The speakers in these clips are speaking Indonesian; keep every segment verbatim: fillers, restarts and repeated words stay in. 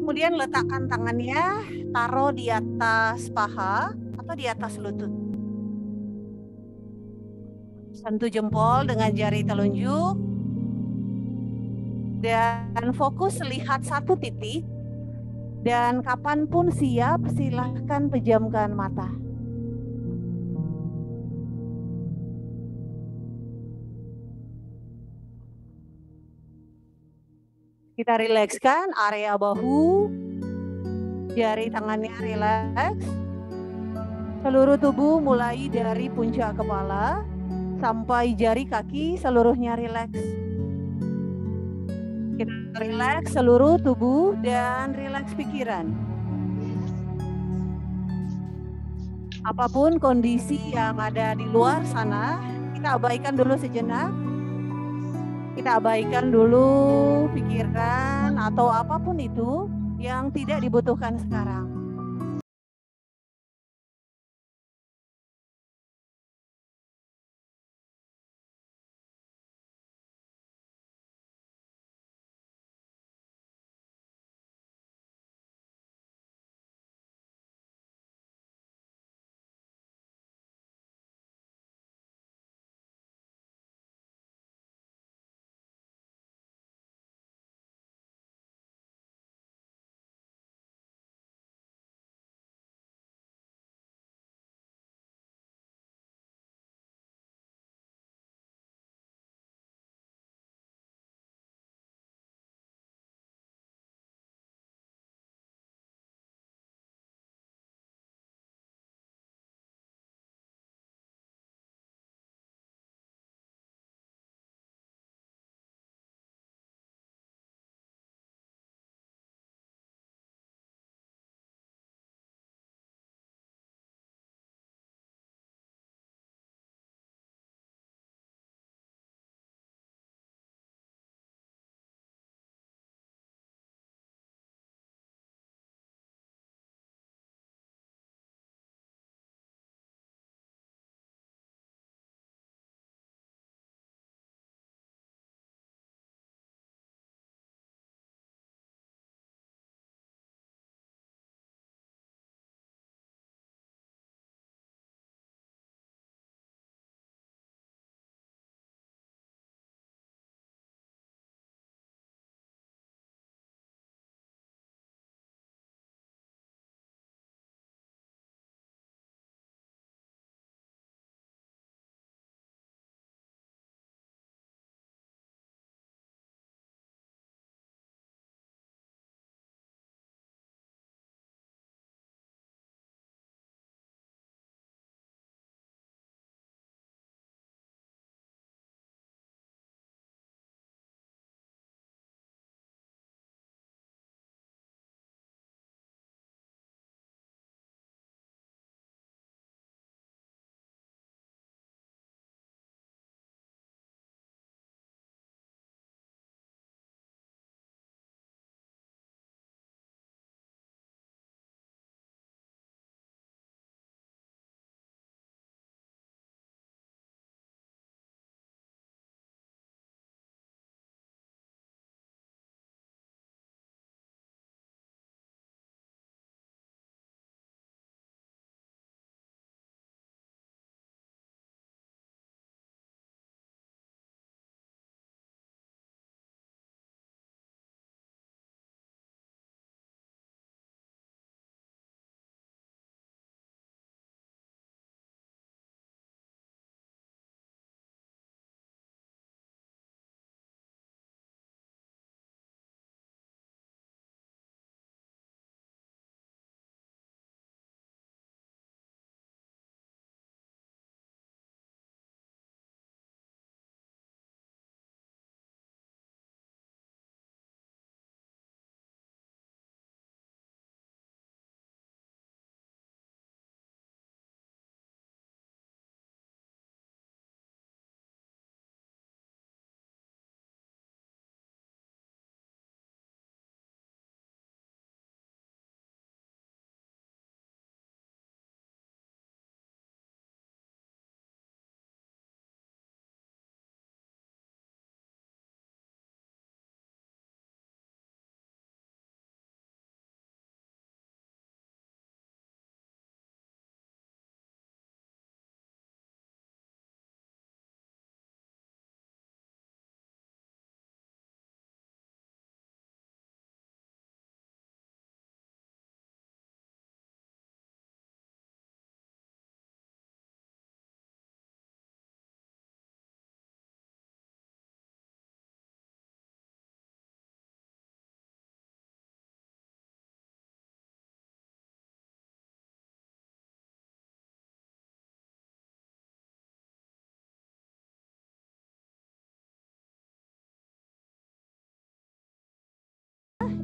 Kemudian letakkan tangannya, taruh di atas paha atau di atas lutut. Sentuh jempol dengan jari telunjuk. Dan fokus lihat satu titik. Dan kapanpun siap, silahkan pejamkan mata. Kita rilekskan area bahu, jari tangannya rileks. Seluruh tubuh mulai dari puncak kepala sampai jari kaki seluruhnya rileks. Kita rileks seluruh tubuh dan rileks pikiran. Apapun kondisi yang ada di luar sana, kita abaikan dulu sejenak. Kita abaikan dulu pikiran atau apapun itu yang tidak dibutuhkan sekarang.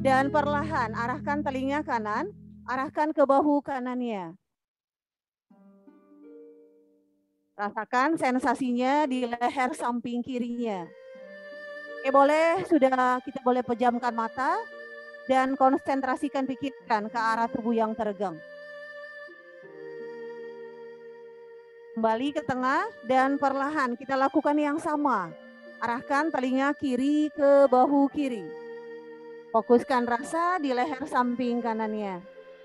Dan perlahan arahkan telinga kanan, arahkan ke bahu kanannya. Rasakan sensasinya di leher samping kirinya. Oke, boleh, sudah kita boleh pejamkan mata dan konsentrasikan pikiran ke arah tubuh yang teregang. Kembali ke tengah dan perlahan kita lakukan yang sama. Arahkan telinga kiri ke bahu kiri. Fokuskan rasa di leher samping kanannya.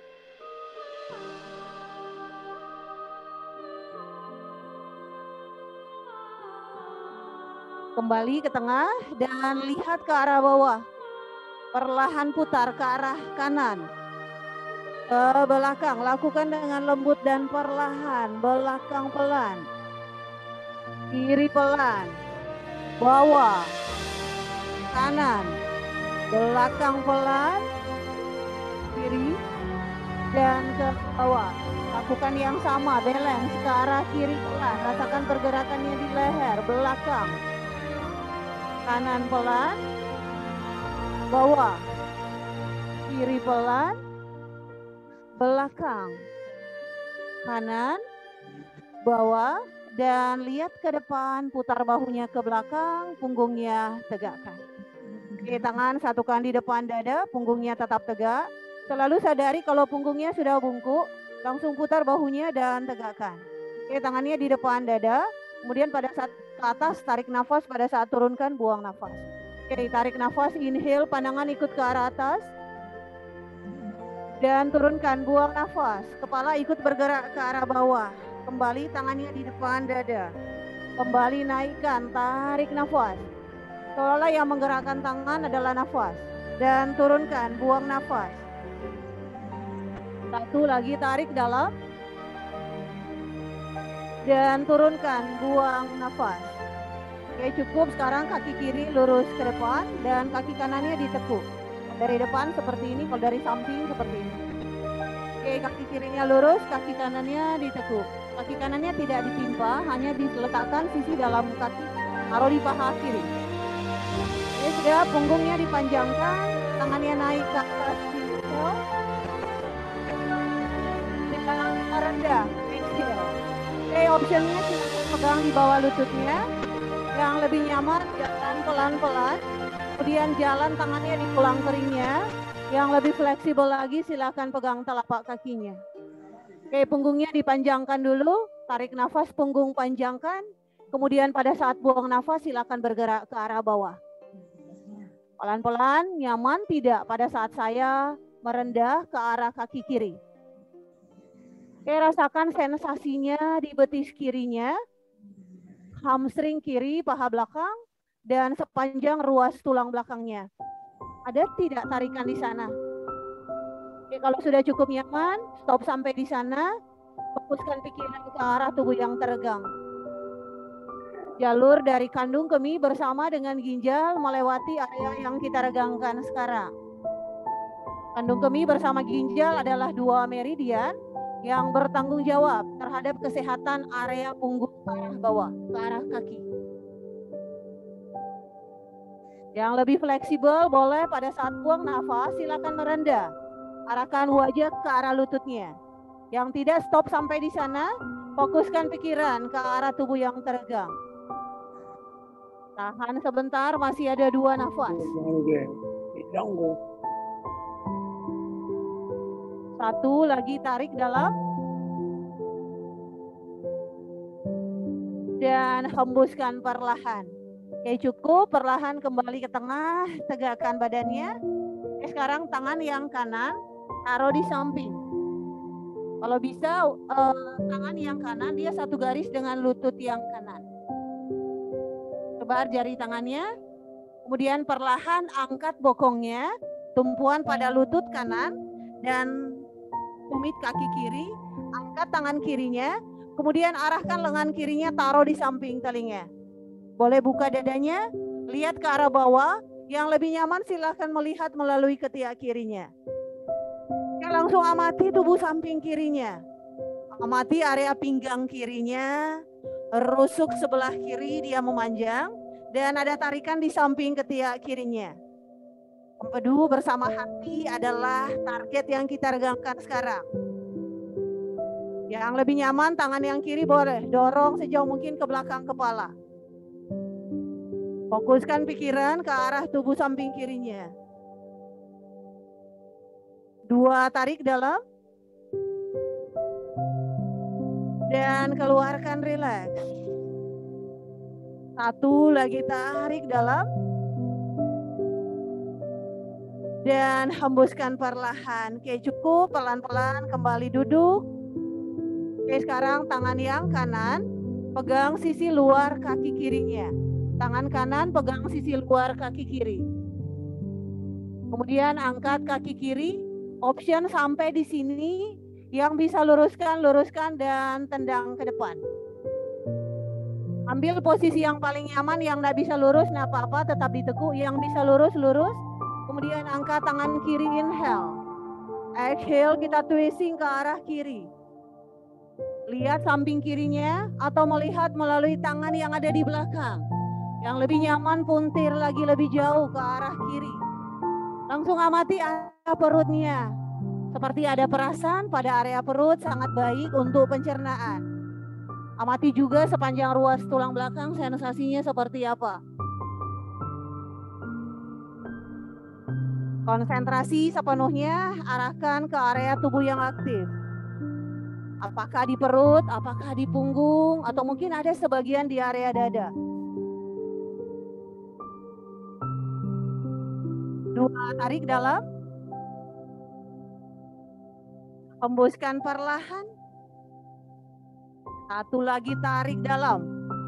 Kembali ke tengah dan lihat ke arah bawah. Perlahan putar ke arah kanan. Ke belakang, lakukan dengan lembut dan perlahan. Belakang pelan. Kiri pelan. Bawah. Kanan. Belakang pelan. Kiri. Dan ke bawah. Lakukan yang sama, balance ke arah kiri pelan. Rasakan pergerakannya di leher, belakang. Kanan pelan. Bawah. Kiri pelan. Belakang, kanan, bawah, dan lihat ke depan, putar bahunya ke belakang, punggungnya tegakkan. Oke, tangan satukan di depan dada, punggungnya tetap tegak. Selalu sadari kalau punggungnya sudah bungkuk, langsung putar bahunya dan tegakkan. Oke, tangannya di depan dada, kemudian pada saat ke atas, tarik nafas, pada saat turunkan, buang nafas. Oke, tarik nafas, inhale, pandangan ikut ke arah atas. Dan turunkan, buang nafas. Kepala ikut bergerak ke arah bawah. Kembali tangannya di depan dada. Kembali naikkan, tarik nafas. Seolah yang menggerakkan tangan adalah nafas. Dan turunkan, buang nafas. Satu lagi, tarik dalam. Dan turunkan, buang nafas. Oke, cukup. Sekarang kaki kiri lurus ke depan dan kaki kanannya ditekuk. Dari depan seperti ini, kalau dari samping seperti ini. Oke, kaki kirinya lurus, kaki kanannya ditekuk. Kaki kanannya tidak ditimpa, hanya diletakkan sisi dalam kaki, taruh di paha kiri. Oke, sudah, punggungnya dipanjangkan, tangannya naik ke atas pinggul. Dan rendah, exhale. Oke, optionnya silakan pegang di bawah lututnya. Yang lebih nyaman, jalan pelan-pelan. Kemudian jalan tangannya di tulang keringnya. Yang lebih fleksibel lagi silakan pegang telapak kakinya. Oke, punggungnya dipanjangkan dulu. Tarik nafas, punggung panjangkan. Kemudian pada saat buang nafas silakan bergerak ke arah bawah. Pelan-pelan, nyaman tidak pada saat saya merendah ke arah kaki kiri. Oke, rasakan sensasinya di betis kirinya. Hamstring kiri, paha belakang. Dan sepanjang ruas tulang belakangnya. Ada tidak tarikan di sana? Oke, kalau sudah cukup nyaman, stop sampai di sana. Fokuskan pikiran ke arah tubuh yang teregang. Jalur dari kandung kemih bersama dengan ginjal melewati area yang kita regangkan sekarang. Kandung kemih bersama ginjal adalah dua meridian yang bertanggung jawab terhadap kesehatan area punggung ke arah bawah, ke arah kaki. Yang lebih fleksibel boleh pada saat buang nafas silakan merendah. Arahkan wajah ke arah lututnya. Yang tidak, stop sampai di sana. Fokuskan pikiran ke arah tubuh yang teregang. Tahan sebentar, masih ada dua nafas. Satu lagi, tarik dalam. Dan hembuskan perlahan. Oke, cukup, perlahan kembali ke tengah, tegakkan badannya. Oke, sekarang tangan yang kanan taruh di samping. Kalau bisa eh, tangan yang kanan dia satu garis dengan lutut yang kanan. Sebar jari tangannya. Kemudian perlahan angkat bokongnya, tumpuan pada lutut kanan dan tumit kaki kiri. Angkat tangan kirinya, kemudian arahkan lengan kirinya taruh di samping telinga. Boleh buka dadanya, lihat ke arah bawah. Yang lebih nyaman silahkan melihat melalui ketiak kirinya. Oke, langsung amati tubuh samping kirinya. Amati area pinggang kirinya. Rusuk sebelah kiri dia memanjang. Dan ada tarikan di samping ketiak kirinya. Empedu bersama hati adalah target yang kita regangkan sekarang. Yang lebih nyaman, tangan yang kiri boleh dorong sejauh mungkin ke belakang kepala. Fokuskan pikiran ke arah tubuh samping kirinya. Dua, tarik dalam. Dan keluarkan, rileks. Satu lagi, tarik dalam. Dan hembuskan perlahan. Oke, cukup, pelan-pelan kembali duduk. Oke, sekarang tangan yang kanan pegang sisi luar kaki kirinya. Tangan kanan pegang sisi luar kaki kiri. Kemudian angkat kaki kiri. Option sampai di sini. Yang bisa luruskan, luruskan dan tendang ke depan. Ambil posisi yang paling nyaman. Yang nggak bisa lurus, nggak apa-apa, tetap ditekuk. Yang bisa lurus, lurus. Kemudian angkat tangan kiri, inhale. Exhale, kita twisting ke arah kiri. Lihat samping kirinya atau melihat melalui tangan yang ada di belakang. Yang lebih nyaman, puntir lagi lebih jauh ke arah kiri. Langsung amati area perutnya. Seperti ada perasaan pada area perut, sangat baik untuk pencernaan. Amati juga sepanjang ruas tulang belakang, sensasinya seperti apa. Konsentrasi sepenuhnya arahkan ke area tubuh yang aktif. Apakah di perut, apakah di punggung, atau mungkin ada sebagian di area dada. Dua, tarik dalam. Hembuskan perlahan. Satu lagi, tarik dalam.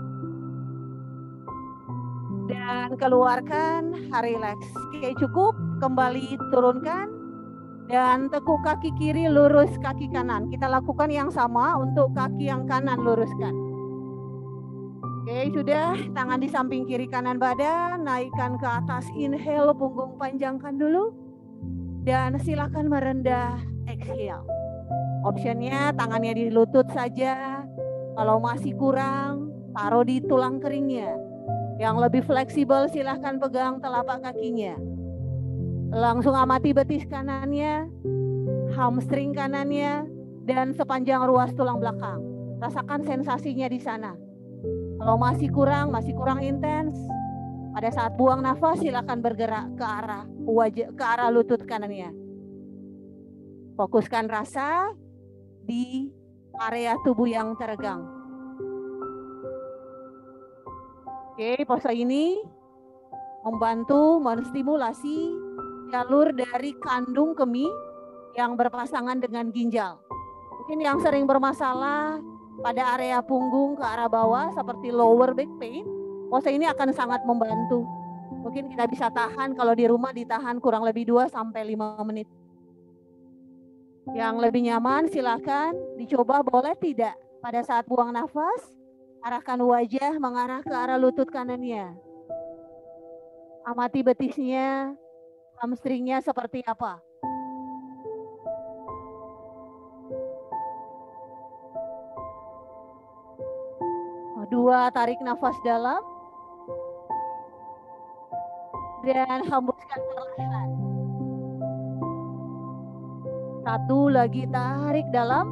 Dan keluarkan, rileks. Oke, cukup. Kembali turunkan. Dan tekuk kaki kiri, lurus kaki kanan. Kita lakukan yang sama untuk kaki yang kanan, luruskan. Oke, sudah. Tangan di samping kiri kanan badan. Naikkan ke atas, inhale, punggung panjangkan dulu. Dan silakan merendah, exhale. Optionnya tangannya di lutut saja. Kalau masih kurang, taruh di tulang keringnya. Yang lebih fleksibel silahkan pegang telapak kakinya. Langsung amati betis kanannya, hamstring kanannya, dan sepanjang ruas tulang belakang. Rasakan sensasinya di sana. Kalau masih kurang, masih kurang intens, pada saat buang nafas silahkan bergerak ke arah wajah, ke arah lutut kanannya. Fokuskan rasa di area tubuh yang teregang. Oke, pose ini membantu menstimulasi jalur dari kandung kemih yang berpasangan dengan ginjal. Mungkin yang sering bermasalah pada area punggung ke arah bawah seperti lower back pain, pose ini akan sangat membantu. Mungkin kita bisa tahan, kalau di rumah ditahan kurang lebih dua sampai lima menit. Yang lebih nyaman silakan dicoba, boleh tidak pada saat buang nafas arahkan wajah mengarah ke arah lutut kanannya. Amati betisnya, hamstringnya seperti apa. Dua, tarik nafas dalam. Dan hembuskan perlahan. Satu lagi, tarik dalam.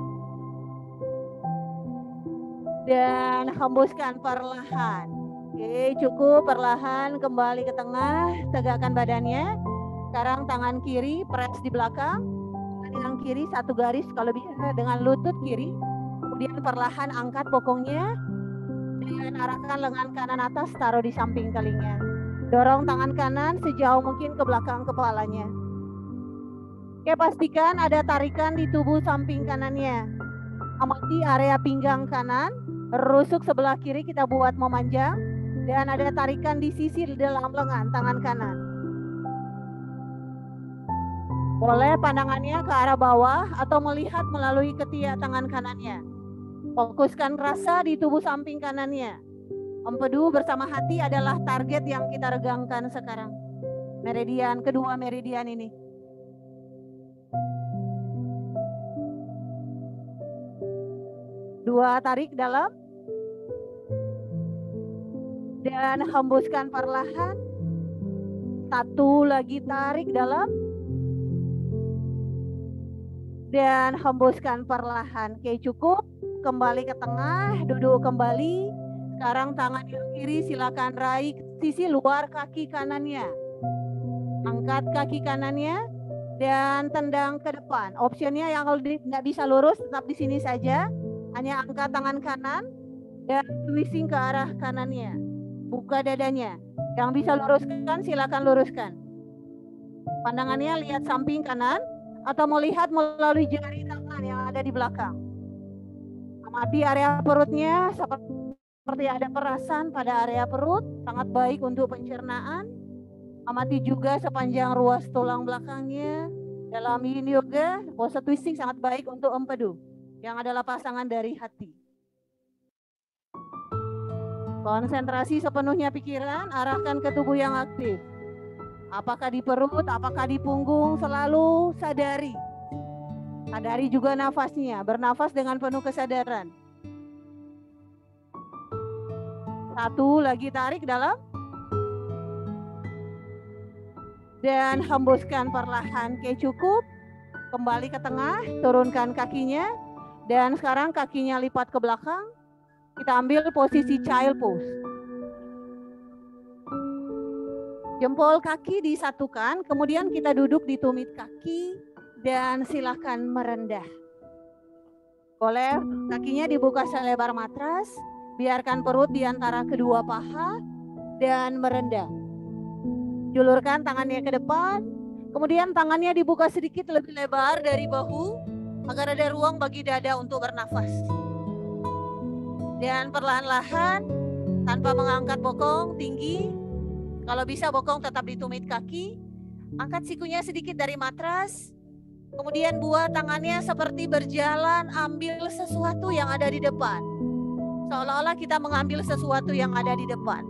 Dan hembuskan perlahan. Oke, cukup, perlahan kembali ke tengah, tegakkan badannya. Sekarang tangan kiri press di belakang, tangan yang kiri satu garis kalau bisa dengan lutut kiri. Kemudian perlahan angkat bokongnya dan arahkan lengan kanan atas, taruh di samping telinga. Dorong tangan kanan sejauh mungkin ke belakang kepalanya. Oke, pastikan ada tarikan di tubuh samping kanannya. Amati area pinggang kanan, rusuk sebelah kiri kita buat memanjang. Dan ada tarikan di sisi dalam lengan tangan kanan. Boleh pandangannya ke arah bawah atau melihat melalui ketiak tangan kanannya. Fokuskan rasa di tubuh samping kanannya. Empedu bersama hati adalah target yang kita regangkan sekarang. Meridian, kedua meridian ini. Dua, tarik dalam. Dan hembuskan perlahan. Satu lagi tarik dalam. Dan hembuskan perlahan. Oke, cukup. Kembali ke tengah, duduk kembali. Sekarang tangan yang kiri silakan raih sisi luar kaki kanannya. Angkat kaki kanannya dan tendang ke depan. Optionnya yang kalau nggak bisa lurus tetap di sini saja. Hanya angkat tangan kanan dan twisting ke arah kanannya. Buka dadanya. Yang bisa luruskan silakan luruskan. Pandangannya lihat samping kanan atau melihat melalui jari tangan yang ada di belakang. Amati area perutnya seperti ada perasan pada area perut, sangat baik untuk pencernaan. Amati juga sepanjang ruas tulang belakangnya. Dalam yin yoga, pose twisting sangat baik untuk empedu, yang adalah pasangan dari hati. Konsentrasi sepenuhnya pikiran, arahkan ke tubuh yang aktif. Apakah di perut, apakah di punggung, selalu sadari. Sadari juga nafasnya, bernafas dengan penuh kesadaran. Satu lagi tarik dalam. Dan hembuskan perlahan. Oke, cukup. Kembali ke tengah, turunkan kakinya. Dan sekarang kakinya lipat ke belakang. Kita ambil posisi child pose. Jempol kaki disatukan, kemudian kita duduk di tumit kaki dan silakan merendah. Boleh kakinya dibuka selebar matras, biarkan perut di antara kedua paha dan merendah. Julurkan tangannya ke depan, kemudian tangannya dibuka sedikit lebih lebar dari bahu agar ada ruang bagi dada untuk bernafas. Dan perlahan-lahan tanpa mengangkat bokong tinggi, kalau bisa bokong tetap di tumit kaki, angkat sikunya sedikit dari matras, kemudian buat tangannya seperti berjalan ambil sesuatu yang ada di depan. Seolah-olah kita mengambil sesuatu yang ada di depan.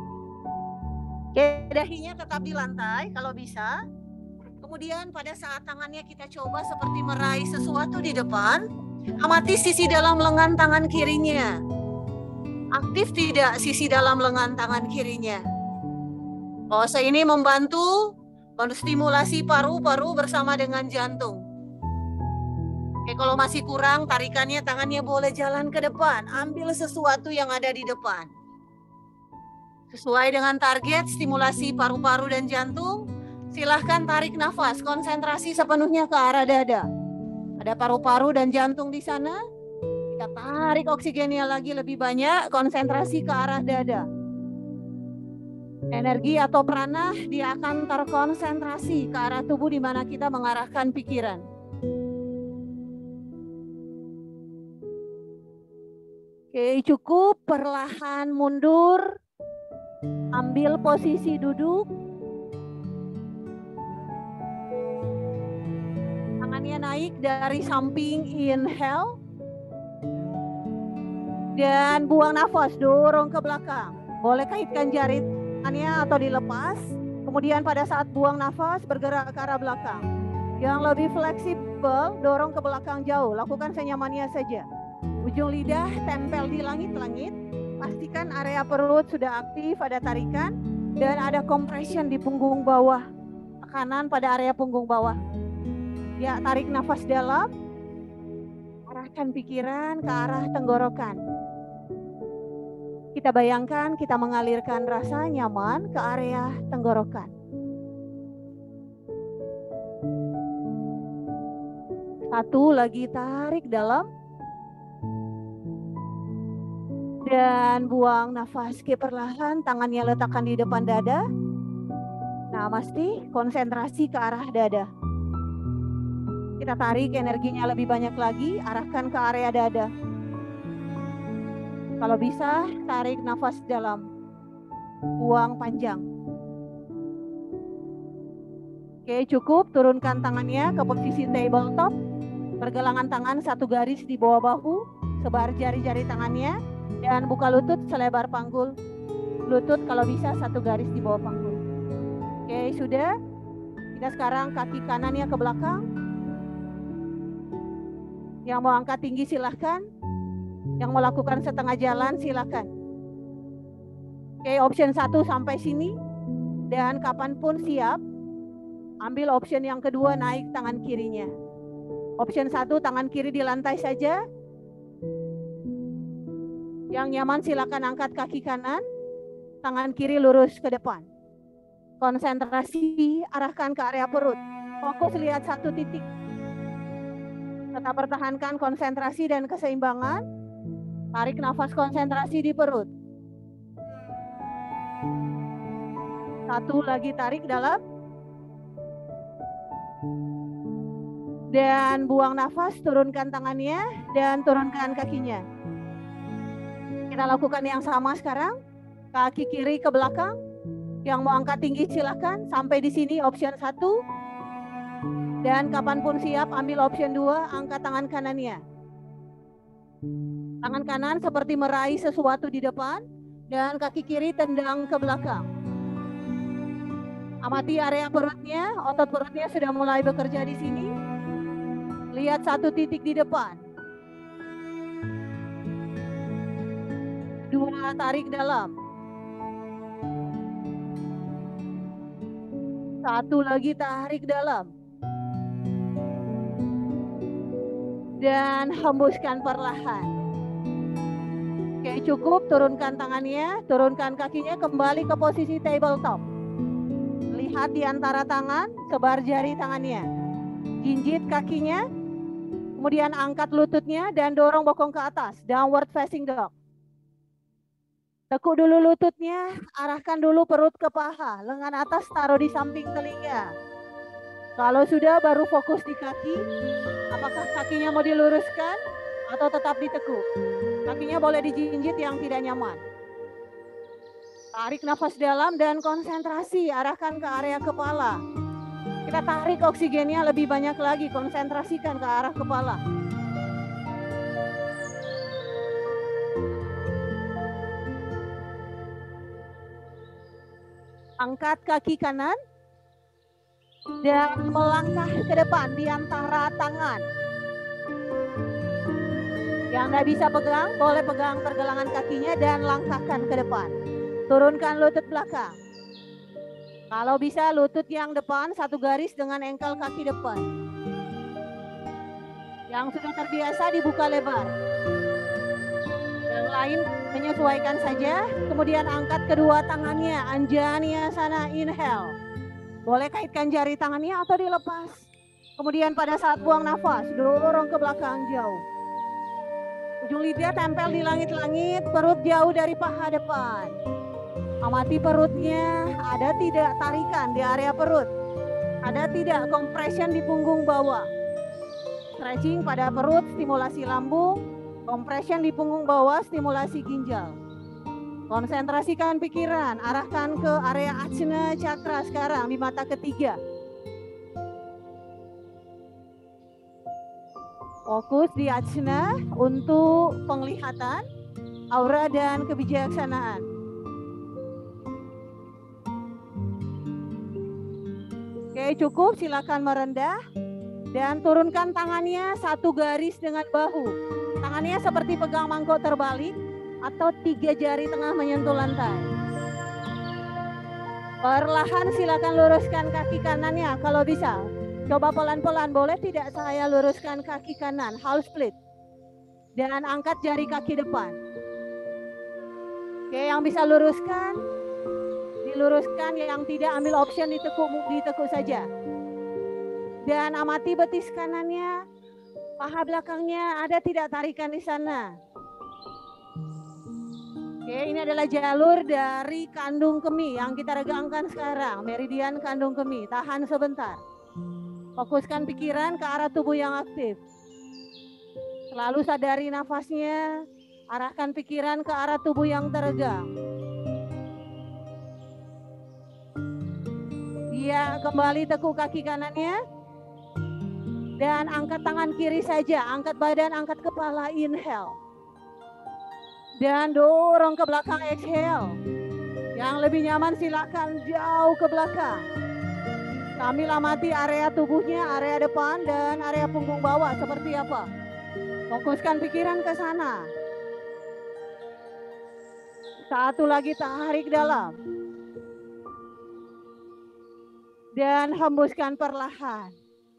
Oke, dahinya tetap di lantai kalau bisa. Kemudian pada saat tangannya kita coba seperti meraih sesuatu di depan, amati sisi dalam lengan tangan kirinya. Aktif tidak sisi dalam lengan tangan kirinya? Pose ini membantu menstimulasi paru-paru bersama dengan jantung. Oke, kalau masih kurang, tarikannya tangannya boleh jalan ke depan. Ambil sesuatu yang ada di depan. Sesuai dengan target stimulasi paru-paru dan jantung, silahkan tarik nafas, konsentrasi sepenuhnya ke arah dada. Ada paru-paru dan jantung di sana. Kita tarik oksigennya lagi lebih banyak, konsentrasi ke arah dada. Energi atau prana dia akan terkonsentrasi ke arah tubuh di mana kita mengarahkan pikiran. Oke, cukup. Perlahan mundur. Ambil posisi duduk. Tangannya naik dari samping, inhale. Dan buang nafas, dorong ke belakang. Boleh kaitkan jari atau dilepas, kemudian pada saat buang nafas bergerak ke arah belakang. Yang lebih fleksibel, dorong ke belakang jauh, lakukan senyamannya saja. Ujung lidah tempel di langit-langit, pastikan area perut sudah aktif, ada tarikan, dan ada compression di punggung bawah, tekanan pada area punggung bawah. Ya, tarik nafas dalam, arahkan pikiran ke arah tenggorokan. Kita bayangkan kita mengalirkan rasa nyaman ke area tenggorokan. Satu lagi tarik dalam. Dan buang nafas ke perlahan, tangannya letakkan di depan dada. Namaste, konsentrasi ke arah dada. Kita tarik energinya lebih banyak lagi, arahkan ke area dada. Kalau bisa, tarik nafas dalam, buang panjang. Oke, cukup. Turunkan tangannya ke posisi tabletop. Pergelangan tangan satu garis di bawah bahu, sebar jari-jari tangannya, dan buka lutut selebar panggul. Lutut kalau bisa satu garis di bawah panggul. Oke, sudah. Kita sekarang kaki kanannya ke belakang. Yang mau angkat tinggi silahkan. Yang melakukan setengah jalan silakan. Oke, option satu sampai sini. Dan kapanpun siap, ambil option yang kedua, naik tangan kirinya. Option satu, tangan kiri di lantai saja. Yang nyaman silakan angkat kaki kanan, tangan kiri lurus ke depan. Konsentrasi, arahkan ke area perut. Fokus lihat satu titik. Tetap pertahankan konsentrasi dan keseimbangan. Tarik nafas konsentrasi di perut. Satu lagi, tarik dalam. Dan buang nafas, turunkan tangannya dan turunkan kakinya. Kita lakukan yang sama sekarang. Kaki kiri ke belakang. Yang mau angkat tinggi silahkan. Sampai di sini option satu. Dan kapanpun siap, ambil option dua, angkat tangan kanannya. Tangan kanan seperti meraih sesuatu di depan. Dan kaki kiri tendang ke belakang. Amati area perutnya, otot perutnya sudah mulai bekerja di sini. Lihat satu titik di depan. Dua, tarik dalam. Satu lagi, tarik dalam. Dan hembuskan perlahan. Oke, cukup. Turunkan tangannya, turunkan kakinya, kembali ke posisi tabletop. Lihat di antara tangan, sebar jari tangannya. Jinjit kakinya, kemudian angkat lututnya dan dorong bokong ke atas. Downward facing dog. Tekuk dulu lututnya, arahkan dulu perut ke paha. Lengan atas taruh di samping telinga. Kalau sudah, baru fokus di kaki. Apakah kakinya mau diluruskan atau tetap ditekuk? Kakinya boleh dijinjit yang tidak nyaman. Tarik nafas dalam dan konsentrasi, arahkan ke area kepala. Kita tarik oksigennya lebih banyak lagi, konsentrasikan ke arah kepala. Angkat kaki kanan dan melangkah ke depan di antara tangan. Yang nggak bisa pegang, boleh pegang pergelangan kakinya dan langkahkan ke depan. Turunkan lutut belakang. Kalau bisa lutut yang depan satu garis dengan engkel kaki depan. Yang sudah terbiasa dibuka lebar. Yang lain menyesuaikan saja. Kemudian angkat kedua tangannya. Anjaneyasana, inhale. Boleh kaitkan jari tangannya atau dilepas. Kemudian pada saat buang nafas, dorong ke belakang jauh. Ujung lidah tempel di langit-langit, perut jauh dari paha depan. Amati perutnya, ada tidak tarikan di area perut? Ada tidak compression di punggung bawah? Stretching pada perut, stimulasi lambung. Compression di punggung bawah, stimulasi ginjal. Konsentrasikan pikiran, arahkan ke area Ajna Cakra sekarang di mata ketiga. Fokus di Ajna untuk penglihatan, aura dan kebijaksanaan. Oke, cukup, silakan merendah dan turunkan tangannya satu garis dengan bahu. Tangannya seperti pegang mangkok terbalik atau tiga jari tengah menyentuh lantai. Perlahan silakan luruskan kaki kanannya kalau bisa. Coba pelan-pelan, boleh tidak saya luruskan kaki kanan, half split. Dan angkat jari kaki depan. Oke, yang bisa luruskan, diluruskan, yang tidak ambil option ditekuk, ditekuk saja. Dan amati betis kanannya, paha belakangnya, ada tidak tarikan di sana? Oke, ini adalah jalur dari kandung kemih yang kita regangkan sekarang, meridian kandung kemih. Tahan sebentar. Fokuskan pikiran ke arah tubuh yang aktif. Selalu sadari nafasnya, arahkan pikiran ke arah tubuh yang teregang. Iya, kembali tekuk kaki kanannya. Dan angkat tangan kiri saja, angkat badan, angkat kepala, inhale. Dan dorong ke belakang, exhale. Yang lebih nyaman silakan jauh ke belakang. Sambil amati area tubuhnya, area depan dan area punggung bawah seperti apa. Fokuskan pikiran ke sana. Satu lagi, tarik dalam. Dan hembuskan perlahan.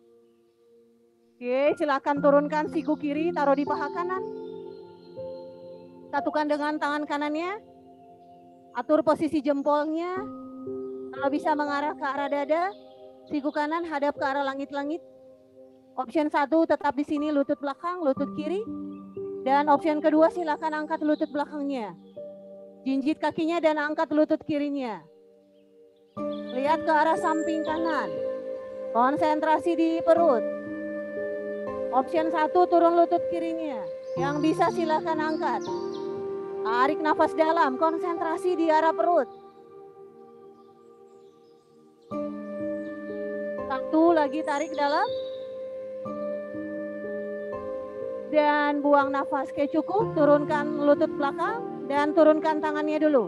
Oke, silakan turunkan siku kiri, taruh di paha kanan. Satukan dengan tangan kanannya. Atur posisi jempolnya. Kalau bisa mengarah ke arah dada. Siku kanan hadap ke arah langit-langit. Option satu tetap di sini, lutut belakang, lutut kiri. Dan option kedua silakan angkat lutut belakangnya. Jinjit kakinya dan angkat lutut kirinya. Lihat ke arah samping kanan. Konsentrasi di perut. Option satu turun lutut kirinya. Yang bisa silakan angkat. Tarik nafas dalam, konsentrasi di arah perut. Satu lagi, tarik dalam. Dan buang nafas ke cukup, turunkan lutut belakang dan turunkan tangannya dulu.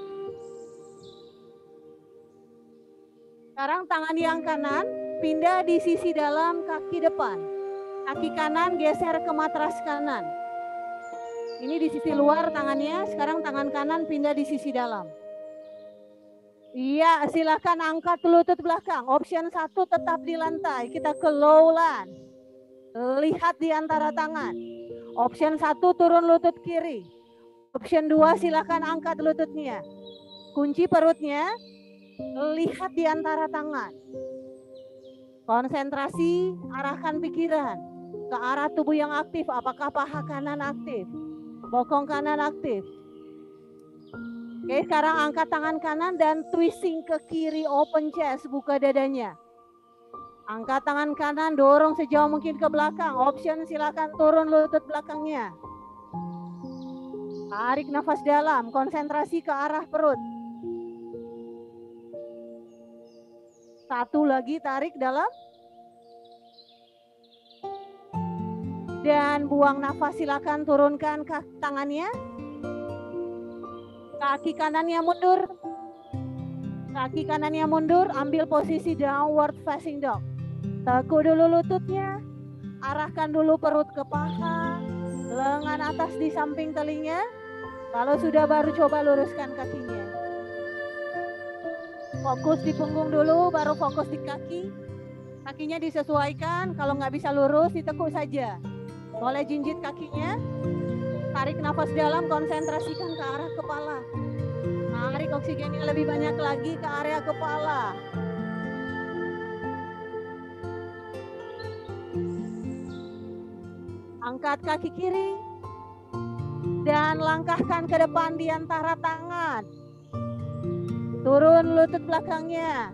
Sekarang tangan yang kanan pindah di sisi dalam kaki depan. Kaki kanan geser ke matras kanan. Ini di sisi luar tangannya, sekarang tangan kanan pindah di sisi dalam. Iya, silakan angkat lutut belakang. Option satu tetap di lantai, kita ke low lunge. Lihat di antara tangan. Option satu turun lutut kiri. Option dua silakan angkat lututnya. Kunci perutnya, lihat di antara tangan. Konsentrasi, arahkan pikiran ke arah tubuh yang aktif. Apakah paha kanan aktif? Bokong kanan aktif. Oke, sekarang angkat tangan kanan dan twisting ke kiri, open chest, buka dadanya. Angkat tangan kanan, dorong sejauh mungkin ke belakang. Option silakan turun lutut belakangnya. Tarik nafas dalam, konsentrasi ke arah perut. Satu lagi, tarik dalam. Dan buang nafas, silakan turunkan kaki tangannya. Kaki kanannya mundur. Kaki kanannya mundur, ambil posisi downward facing dog. Tekuk dulu lututnya. Arahkan dulu perut ke paha. Lengan atas di samping telinga. Kalau sudah baru coba luruskan kakinya. Fokus di punggung dulu, baru fokus di kaki. Kakinya disesuaikan, kalau nggak bisa lurus ditekuk saja. Boleh jinjit kakinya, tarik nafas dalam, konsentrasikan ke arah kepala. Tarik oksigennya lebih banyak lagi ke area kepala. Angkat kaki kiri dan langkahkan ke depan di antara tangan. Turun lutut belakangnya.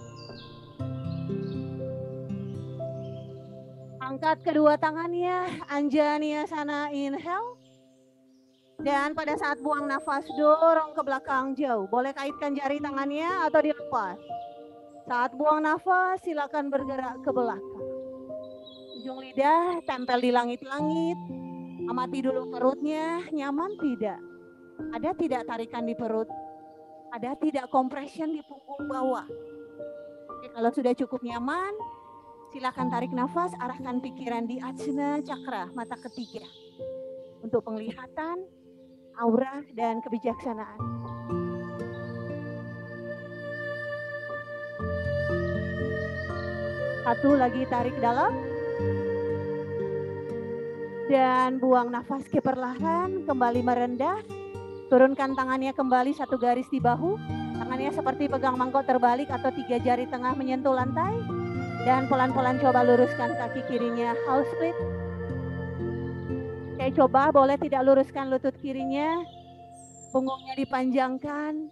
Angkat kedua tangannya, Anjaneyasana, inhale. Dan pada saat buang nafas, dorong ke belakang jauh. Boleh kaitkan jari tangannya atau dilepas. Saat buang nafas, silakan bergerak ke belakang. Ujung lidah tempel di langit-langit. Amati dulu perutnya, nyaman tidak? Ada tidak tarikan di perut? Ada tidak compression di punggung bawah? Oke, kalau sudah cukup nyaman, silakan tarik nafas, arahkan pikiran di Ajna Cakra, mata ketiga. Untuk penglihatan, aura, dan kebijaksanaan. Satu lagi, tarik dalam. Dan buang nafas ke perlahan, kembali merendah. Turunkan tangannya kembali satu garis di bahu. Tangannya seperti pegang mangkok terbalik atau tiga jari tengah menyentuh lantai. Dan pelan-pelan coba luruskan kaki kirinya, house split. Oke, coba boleh tidak luruskan lutut kirinya. Punggungnya dipanjangkan.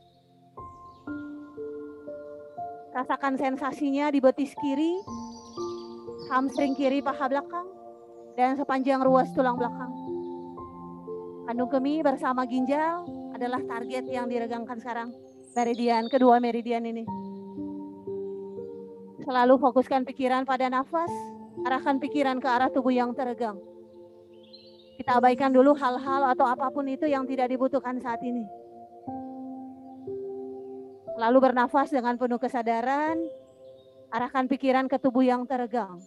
Rasakan sensasinya di betis kiri. Hamstring kiri paha belakang. Dan sepanjang ruas tulang belakang. Kandung kemih bersama ginjal adalah target yang diregangkan sekarang. Meridian, kedua meridian ini. Selalu fokuskan pikiran pada nafas, arahkan pikiran ke arah tubuh yang teregang. Kita abaikan dulu hal-hal atau apapun itu yang tidak dibutuhkan saat ini. Lalu bernafas dengan penuh kesadaran, arahkan pikiran ke tubuh yang teregang.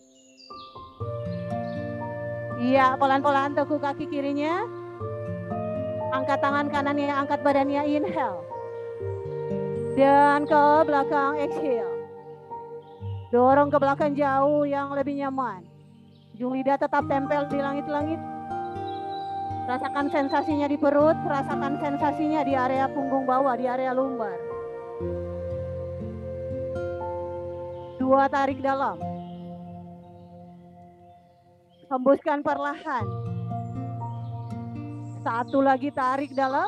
Iya, pelan-pelan tekuk kaki kirinya. Angkat tangan kanannya, angkat badannya, inhale. Dan ke belakang, exhale. Dorong ke belakang jauh yang lebih nyaman. Ujung lidah tetap tempel di langit-langit. Rasakan sensasinya di perut, rasakan sensasinya di area punggung bawah, di area lumbar. Dua, tarik dalam. Hembuskan perlahan. Satu lagi, tarik dalam.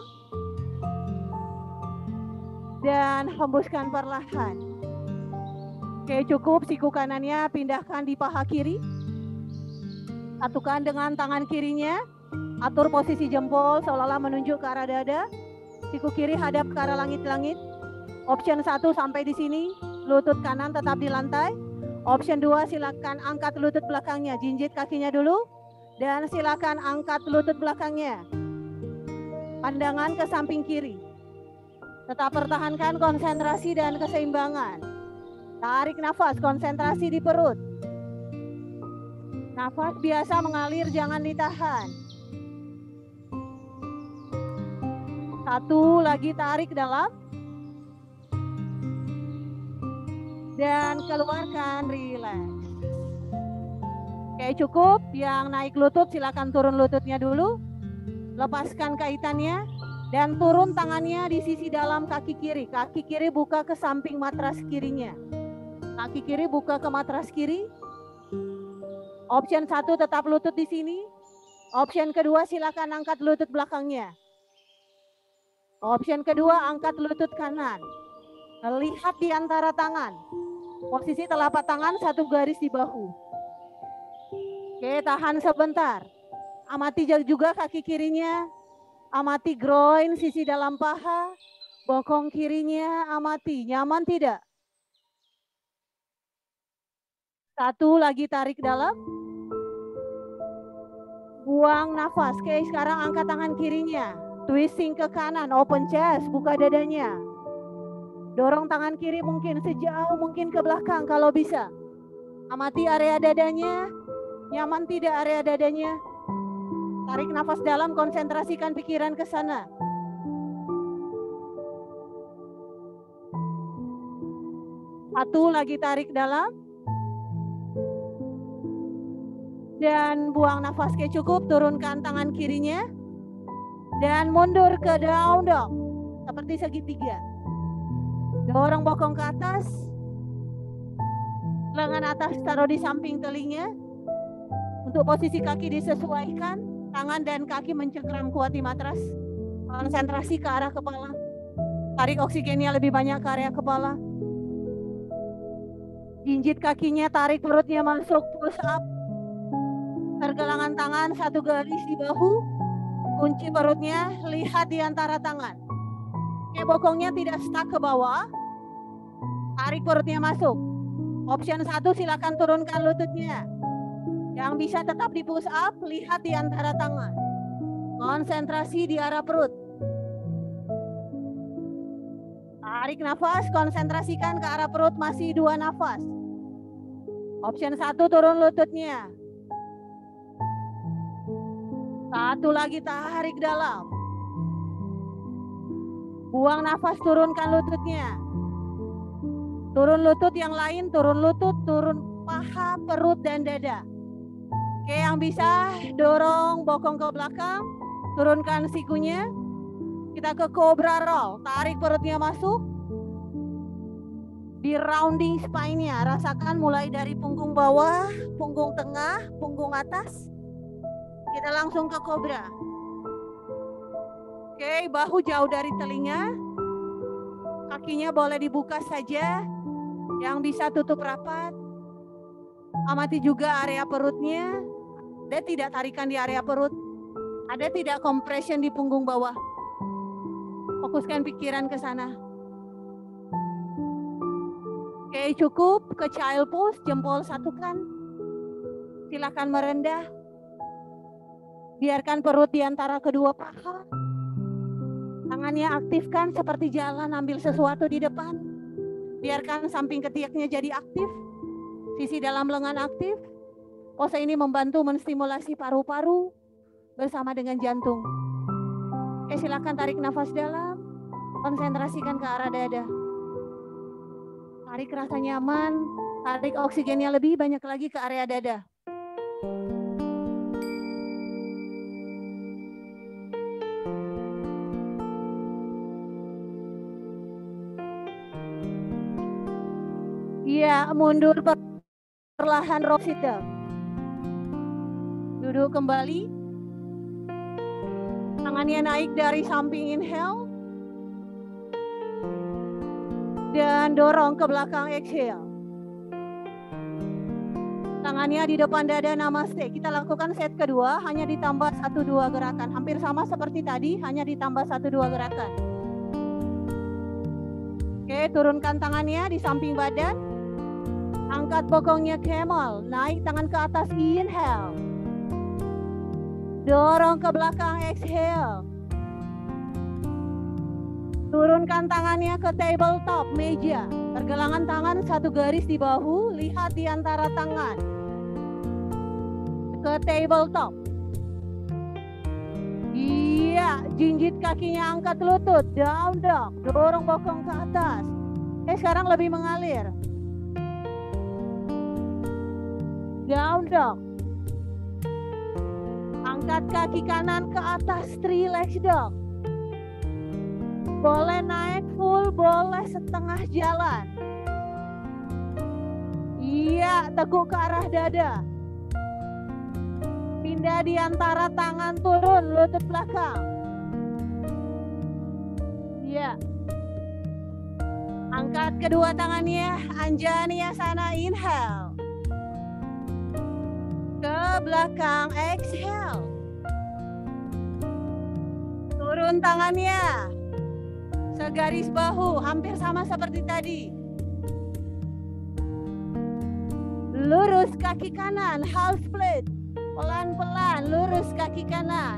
Dan hembuskan perlahan. Oke, cukup. Siku kanannya pindahkan di paha kiri. Satukan dengan tangan kirinya. Atur posisi jempol seolah-olah menunjuk ke arah dada. Siku kiri hadap ke arah langit-langit. Option satu sampai di sini. Lutut kanan tetap di lantai. Option dua, silakan angkat lutut belakangnya. Jinjit kakinya dulu. Dan silakan angkat lutut belakangnya. Pandangan ke samping kiri. Tetap pertahankan konsentrasi dan keseimbangan. Tarik nafas, konsentrasi di perut. Nafas biasa mengalir, jangan ditahan. Satu lagi, tarik dalam. Dan keluarkan, relax. Oke, cukup. Yang naik lutut silakan turun lututnya dulu. Lepaskan kaitannya. Dan turun tangannya di sisi dalam kaki kiri. Kaki kiri buka ke samping matras kirinya. Kaki kiri buka ke matras kiri. Option satu tetap lutut di sini. Option kedua silakan angkat lutut belakangnya. Option kedua angkat lutut kanan. Lihat di antara tangan. Posisi telapak tangan satu garis di bahu. Oke, tahan sebentar. Amati juga kaki kirinya. Amati groin, sisi dalam paha. Bokong kirinya amati. Nyaman tidak? Satu lagi, tarik dalam. Buang nafas. Oke, sekarang angkat tangan kirinya. Twisting ke kanan, open chest, buka dadanya. Dorong tangan kiri mungkin sejauh mungkin ke belakang kalau bisa. Amati area dadanya. Nyaman tidak area dadanya? Tarik nafas dalam, konsentrasikan pikiran ke sana. Satu lagi, tarik dalam. Dan buang nafas. Oke, cukup. Turunkan tangan kirinya. Dan mundur ke down dog. Seperti segitiga. Dorong bokong ke atas. Lengan atas taruh di samping telinga. Untuk posisi kaki disesuaikan. Tangan dan kaki mencengkram kuat di matras. Konsentrasi ke arah kepala. Tarik oksigennya lebih banyak ke area kepala. Jinjit kakinya, tarik perutnya masuk, push up. Pergelangan tangan satu garis di bahu. Kunci perutnya, lihat di antara tangan. Oke, bokongnya tidak stuck ke bawah. Tarik perutnya masuk. Option satu silakan turunkan lututnya. Yang bisa tetap di push up, lihat di antara tangan. Konsentrasi di arah perut. Tarik nafas, konsentrasikan ke arah perut, masih dua nafas. Option satu, turun lututnya. Satu lagi, tarik dalam. Buang nafas, turunkan lututnya. Turun lutut yang lain, turun lutut, turun paha, perut, dan dada. Oke, yang bisa dorong bokong ke belakang, turunkan sikunya. Kita ke cobra roll, tarik perutnya masuk. Di rounding spine-nya, rasakan mulai dari punggung bawah, punggung tengah, punggung atas. Kita langsung ke cobra. Oke, bahu jauh dari telinga. Kakinya boleh dibuka saja. Yang bisa tutup rapat. Amati juga area perutnya. Ada tidak tarikan di area perut? Ada tidak compression di punggung bawah? Fokuskan pikiran ke sana. Oke, cukup. Ke child pose, jempol satukan. Silakan merendah. Biarkan perut di antara kedua paha. Tangannya aktifkan seperti jalan ambil sesuatu di depan. Biarkan samping ketiaknya jadi aktif. Sisi dalam lengan aktif. Pose ini membantu menstimulasi paru-paru bersama dengan jantung. Oke, silakan tarik nafas dalam. Konsentrasikan ke arah dada. Tarik rasa nyaman. Tarik oksigennya lebih banyak lagi ke area dada. Iya, mundur perlahan, sit down. Duduk kembali. Tangannya naik dari samping, inhale. Dan dorong ke belakang, exhale. Tangannya di depan dada, namaste. Kita lakukan set kedua, hanya ditambah satu dua gerakan. Hampir sama seperti tadi, hanya ditambah satu dua gerakan. Oke, turunkan tangannya di samping badan. Angkat bokongnya camel, naik tangan ke atas, inhale. Dorong ke belakang, exhale. Turunkan tangannya ke tabletop, meja. Pergelangan tangan satu garis di bahu, lihat di antara tangan. Ke tabletop. Iya, jinjit kakinya, angkat lutut, down dog, dorong bokong ke atas. Eh, sekarang lebih mengalir. Down dog. Angkat kaki kanan ke atas, three legs dog. Boleh naik full, boleh setengah jalan. Iya, teguk ke arah dada. Pindah di antara tangan, turun, lutut belakang. Iya. Angkat kedua tangannya, Anjaneyasana, inhale. Ke belakang, exhale. Turun tangannya. Segaris bahu, hampir sama seperti tadi. Lurus kaki kanan, half split. Pelan-pelan, lurus kaki kanan.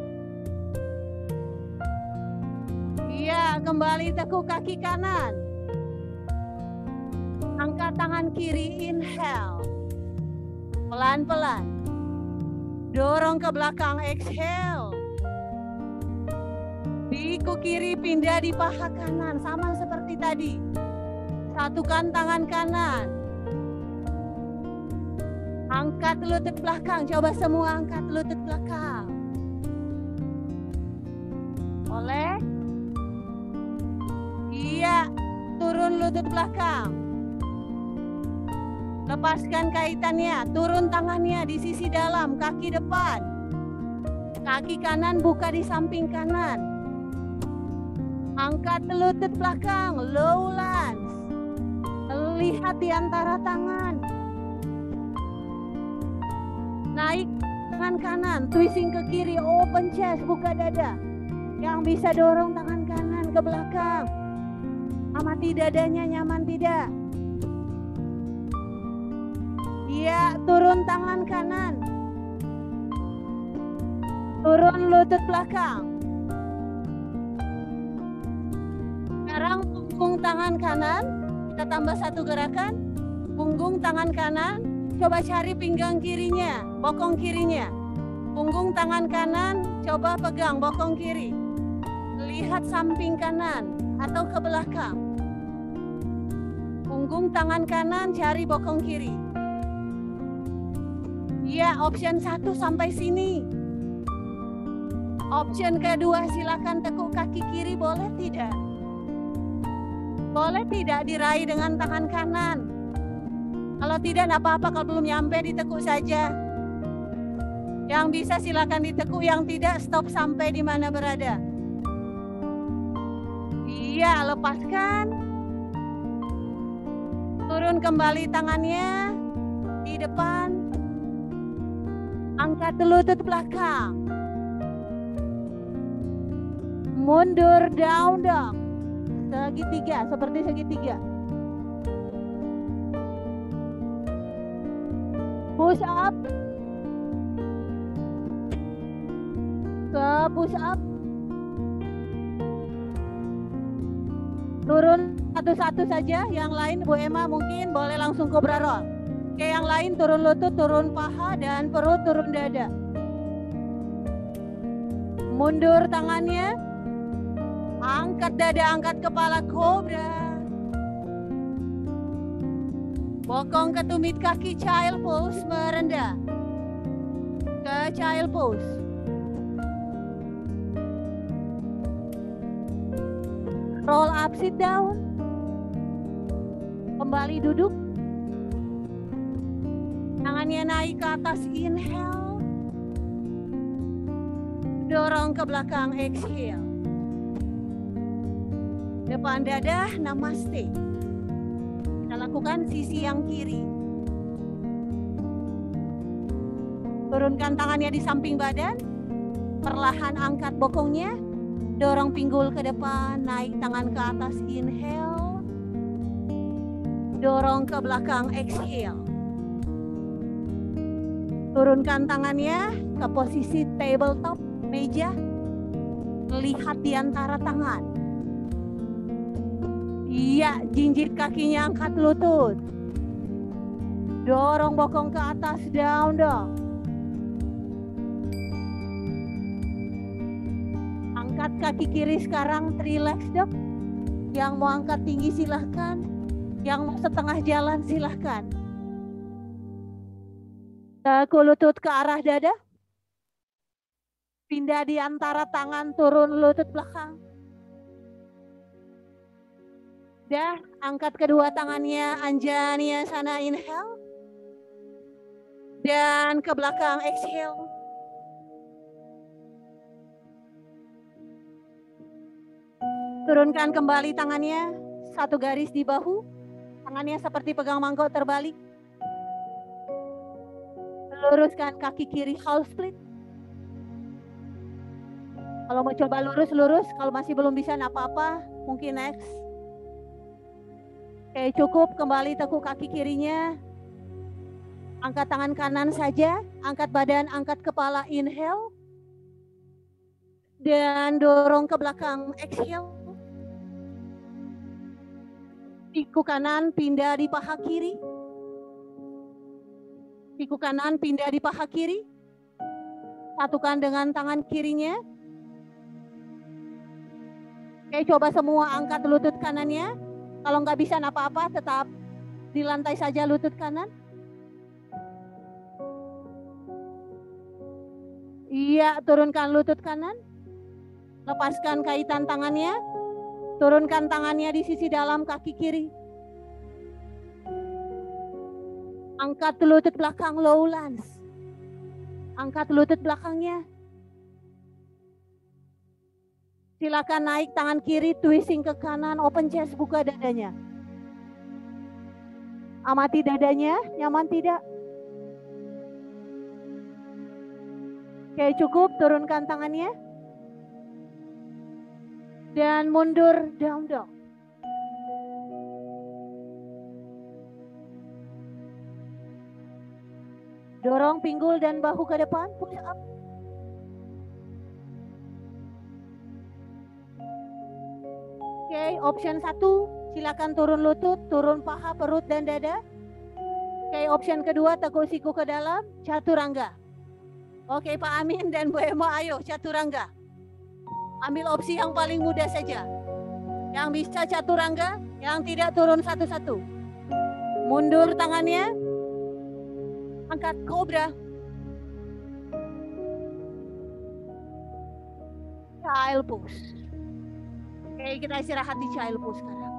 Iya, kembali tekuk kaki kanan. Angkat tangan kiri, inhale. Pelan-pelan. Dorong ke belakang, exhale. Siku kiri pindah di paha kanan, sama seperti tadi. Satukan tangan kanan. Angkat lutut belakang, coba semua angkat lutut belakang. Boleh? Iya, turun lutut belakang. Lepaskan kaitannya, turun tangannya di sisi dalam, kaki depan. Kaki kanan buka di samping kanan. Angkat lutut belakang, low lunge. Lihat di antara tangan. Naik tangan kanan, twisting ke kiri, open chest, buka dada. Yang bisa dorong tangan kanan ke belakang. Amati dadanya nyaman tidak. Iya, turun tangan kanan. Turun lutut belakang. Sekarang punggung tangan kanan, kita tambah satu gerakan. Punggung tangan kanan, coba cari pinggang kirinya, bokong kirinya. Punggung tangan kanan, coba pegang bokong kiri. Lihat samping kanan atau ke belakang. Punggung tangan kanan, cari bokong kiri. Ya, option satu sampai sini. Option kedua, silakan tekuk kaki kiri, boleh tidak? Boleh tidak diraih dengan tangan kanan? Kalau tidak, tidak apa-apa, kalau belum nyampe ditekuk saja. Yang bisa silakan ditekuk, yang tidak stop sampai di mana berada. Iya, lepaskan. Turun kembali tangannya di depan. Angkat lutut belakang. Mundur, down dog. Segitiga, seperti segitiga. Push up. Ke push up. Turun satu-satu saja, yang lain Bu Emma mungkin boleh langsung cobra roll. Oke, yang lain turun lutut, turun paha, dan perut, turun dada. Mundur tangannya. Angkat dada, angkat kepala, cobra. Bokong ke tumit kaki child pose, merendah. Ke child pose. Roll up, sit down. Kembali duduk. Tangannya naik ke atas, inhale. Dorong ke belakang, exhale. Depan dada, namaste. Kita lakukan sisi yang kiri. Turunkan tangannya di samping badan. Perlahan angkat bokongnya. Dorong pinggul ke depan, naik tangan ke atas, inhale. Dorong ke belakang, exhale. Turunkan tangannya ke posisi tabletop, meja. Lihat di antara tangan. Iya, jinjit kakinya angkat lutut. Dorong bokong ke atas, down dog. Angkat kaki kiri sekarang, relax dok. Yang mau angkat tinggi silahkan. Yang mau setengah jalan silahkan. Teku lutut ke arah dada. Pindah di antara tangan, turun lutut belakang. Dah, angkat kedua tangannya, Anjani sana, inhale. Dan ke belakang, exhale. Turunkan kembali tangannya, satu garis di bahu. Tangannya seperti pegang mangkok terbalik. Luruskan kaki kiri, half split. Kalau mau coba lurus, lurus. Kalau masih belum bisa, nggak apa-apa. Mungkin next. Oke, cukup. Kembali tekuk kaki kirinya. Angkat tangan kanan saja. Angkat badan, angkat kepala, inhale. Dan dorong ke belakang, exhale. Siku kanan pindah di paha kiri. Siku kanan pindah di paha kiri. Satukan dengan tangan kirinya. Oke, coba semua angkat lutut kanannya. Kalau nggak bisa apa-apa, tetap di lantai saja lutut kanan. Iya, turunkan lutut kanan. Lepaskan kaitan tangannya. Turunkan tangannya di sisi dalam kaki kiri. Angkat lutut belakang, low lunge. Angkat lutut belakangnya. Silakan naik tangan kiri, twisting ke kanan, open chest, buka dadanya. Amati dadanya, nyaman tidak? Oke, cukup, turunkan tangannya. Dan mundur, down dog. Dorong pinggul dan bahu ke depan, push up. Oke, option satu, silakan turun lutut, turun paha, perut, dan dada. Oke, option kedua, tekuk siku ke dalam, chaturanga. Oke, Pak Amin dan Bu Emo, ayo chaturanga. Ambil opsi yang paling mudah saja. Yang bisa chaturanga, yang tidak turun satu-satu. Mundur tangannya. Angkat kobra. Child pose. Oke, kita istirahat di child pose sekarang.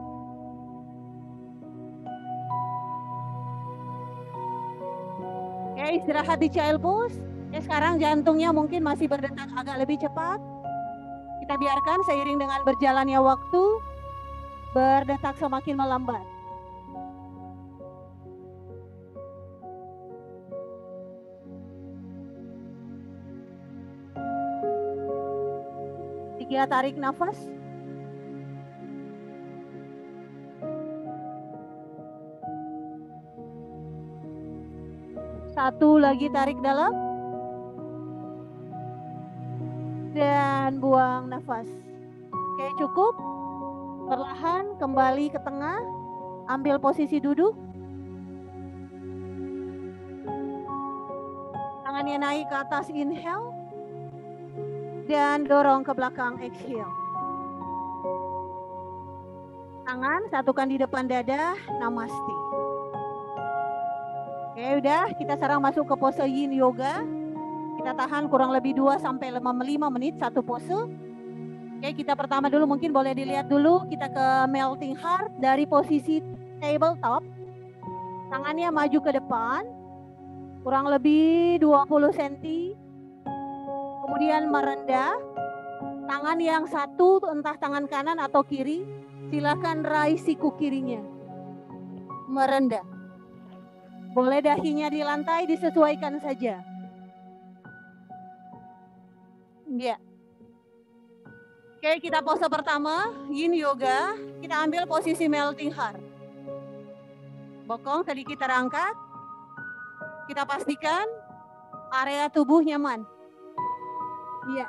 Oke, istirahat di child pose. Ya, sekarang jantungnya mungkin masih berdetak agak lebih cepat. Kita biarkan seiring dengan berjalannya waktu, berdetak semakin melambat. Tiga, tarik nafas. Satu lagi, tarik dalam. Dan buang nafas. Oke, cukup. Perlahan kembali ke tengah. Ambil posisi duduk. Tangannya naik ke atas, inhale. Dan dorong ke belakang, exhale. Tangan satukan di depan dada, namaste. Oke, udah kita sekarang masuk ke pose yin yoga. Kita tahan kurang lebih dua sampai lima menit satu pose. Oke, kita pertama dulu mungkin boleh dilihat dulu kita ke melting heart dari posisi tabletop. Tangannya maju ke depan. Kurang lebih dua puluh sentimeter. Kemudian merendah. Tangan yang satu entah tangan kanan atau kiri, silakan raih siku kirinya. Merendah. Boleh dahinya di lantai, disesuaikan saja. Ya. Oke, kita pose pertama, yin yoga. Kita ambil posisi melting heart. Bokong sedikit terangkat. Kita pastikan area tubuh nyaman. Iya.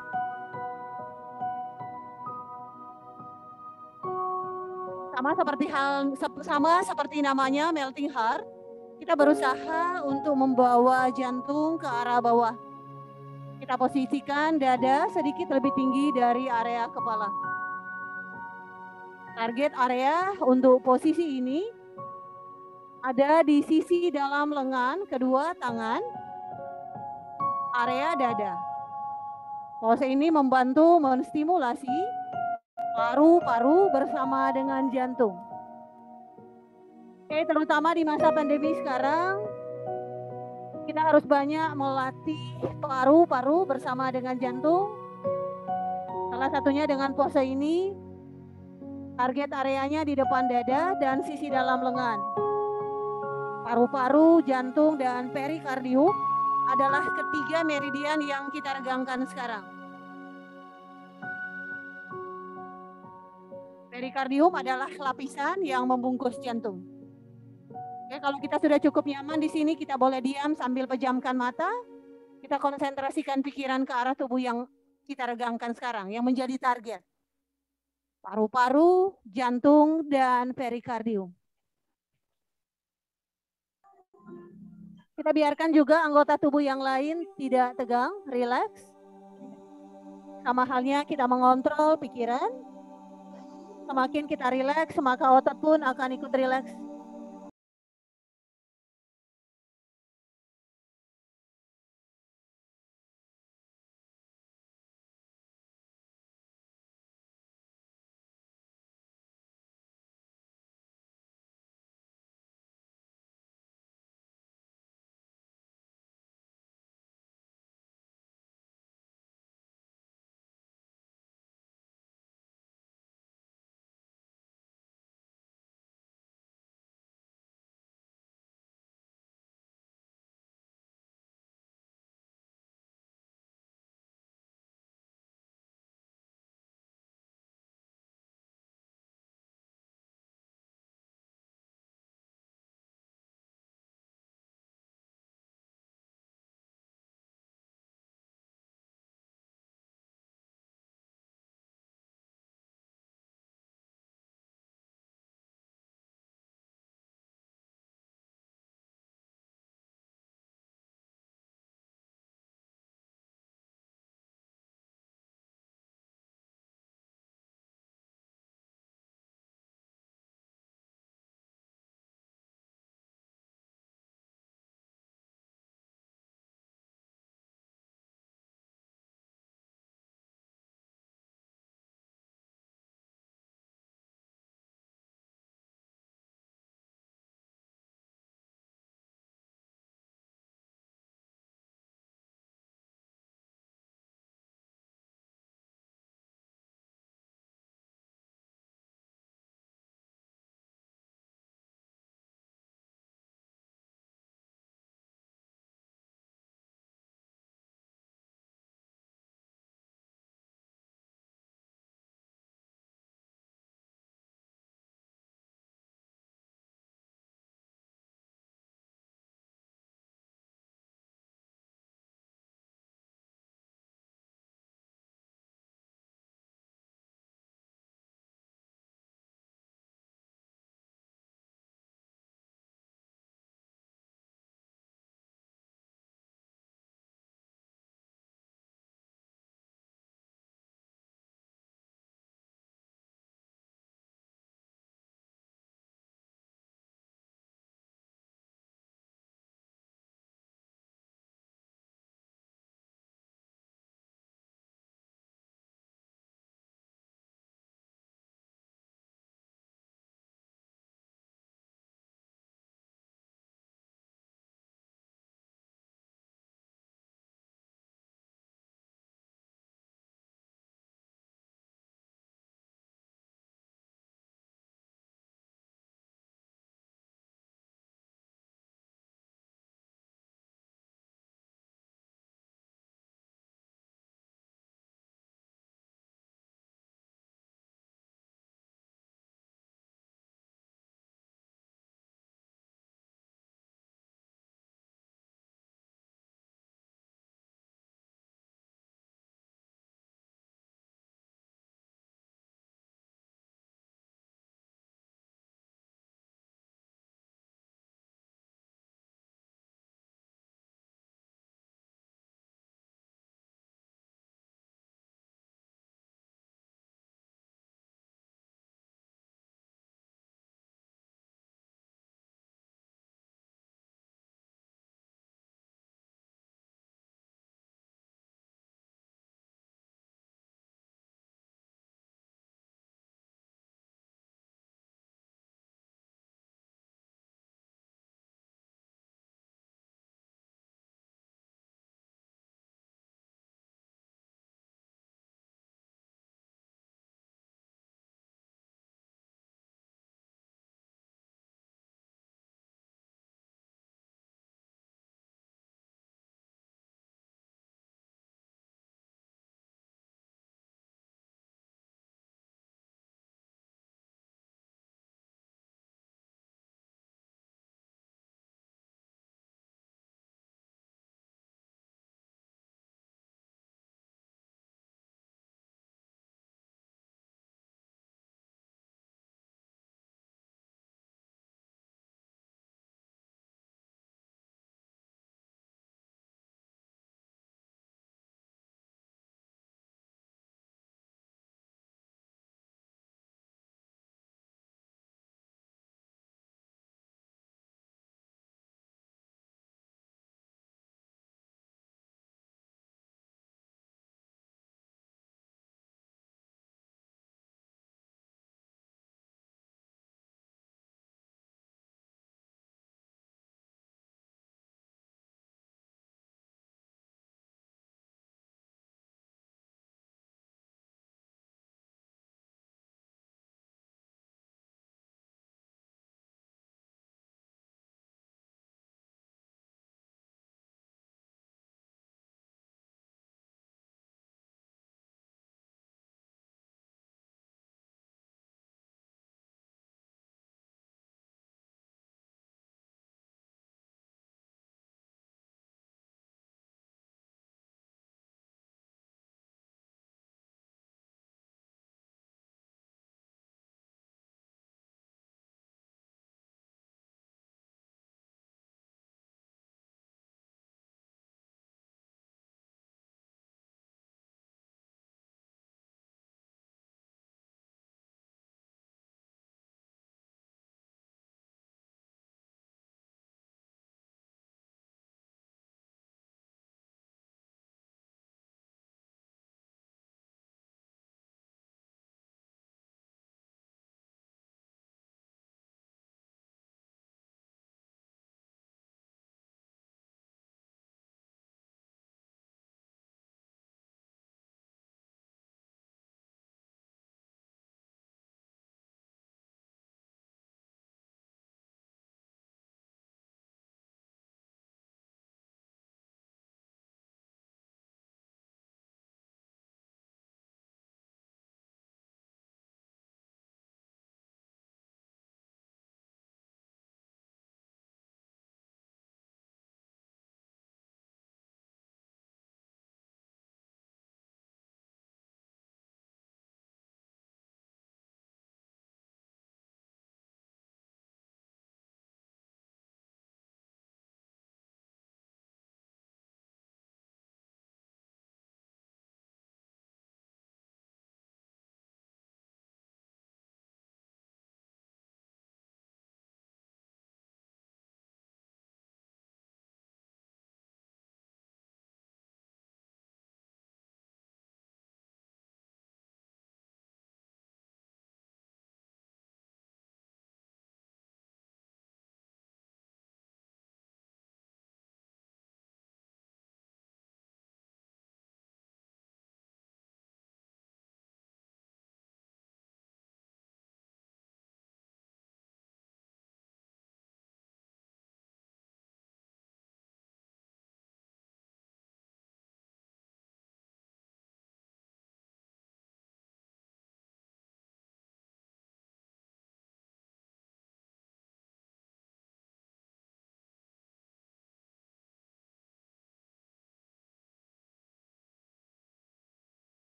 Sama seperti hal sama seperti namanya melting heart. Kita berusaha untuk membawa jantung ke arah bawah. Kita posisikan dada sedikit lebih tinggi dari area kepala. Target area untuk posisi ini ada di sisi dalam lengan kedua tangan, area dada. Pose ini membantu menstimulasi paru-paru bersama dengan jantung. Oke, terutama di masa pandemi sekarang, kita harus banyak melatih paru-paru bersama dengan jantung. Salah satunya dengan pose ini, target areanya di depan dada dan sisi dalam lengan. Paru-paru, jantung, dan perikardium adalah ketiga meridian yang kita regangkan sekarang. Perikardium adalah lapisan yang membungkus jantung. Oke, kalau kita sudah cukup nyaman di sini, kita boleh diam sambil pejamkan mata. Kita konsentrasikan pikiran ke arah tubuh yang kita regangkan sekarang, yang menjadi target. Paru-paru, jantung, dan perikardium. Kita biarkan juga anggota tubuh yang lain tidak tegang, rileks. Sama halnya kita mengontrol pikiran. Semakin kita rileks, maka otot pun akan ikut rileks.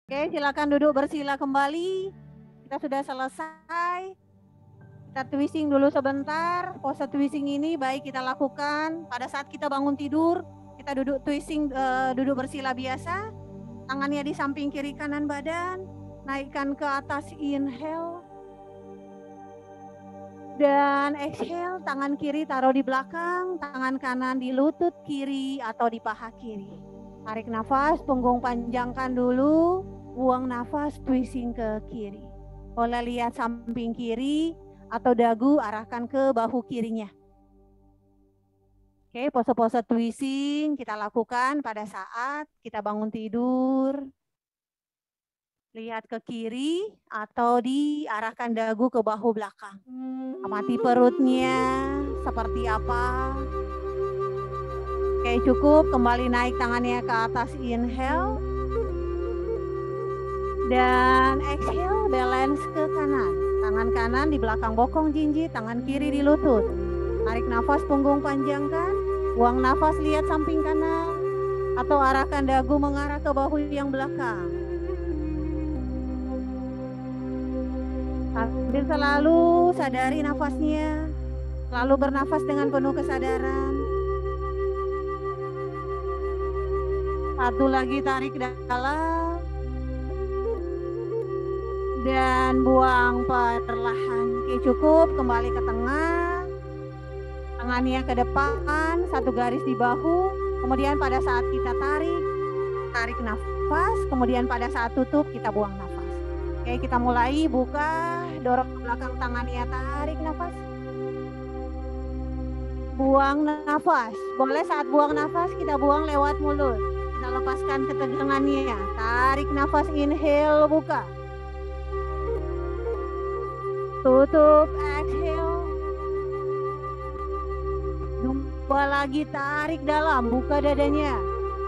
Oke, silakan duduk bersila kembali. Kita sudah selesai. Kita twisting dulu sebentar. Pose twisting ini baik kita lakukan pada saat kita bangun tidur. Kita duduk twisting, uh, duduk bersila biasa. Tangannya di samping kiri kanan badan. Naikkan ke atas, inhale. Dan exhale, tangan kiri taruh di belakang, tangan kanan di lutut kiri atau di paha kiri. Tarik nafas, punggung panjangkan dulu. Buang nafas, twisting ke kiri. Boleh lihat samping kiri atau dagu arahkan ke bahu kirinya. Oke, pose-pose twisting kita lakukan pada saat kita bangun tidur. Lihat ke kiri atau diarahkan dagu ke bahu belakang. Amati perutnya seperti apa. Oke, cukup. Kembali naik tangannya ke atas, inhale. Dan exhale, balance ke kanan. Tangan kanan di belakang bokong jinjit, tangan kiri di lutut. Tarik nafas, punggung panjangkan. Buang nafas, lihat samping kanan. Atau arahkan dagu mengarah ke bahu yang belakang. Sambil selalu sadari nafasnya. Selalu bernafas dengan penuh kesadaran. Satu lagi, tarik dalam. Dan buang perlahan. Oke, cukup. Kembali ke tengah. Tangannya ke depan, satu garis di bahu. Kemudian pada saat kita tarik, tarik nafas. Kemudian pada saat tutup, kita buang nafas. Oke, kita mulai. Buka, dorong ke belakang tangannya, tarik nafas. Buang nafas. Boleh saat buang nafas, kita buang lewat mulut. Kita lepaskan ketegangannya. Tarik nafas, inhale, buka. Tutup, exhale. Dua lagi, tarik dalam, buka dadanya.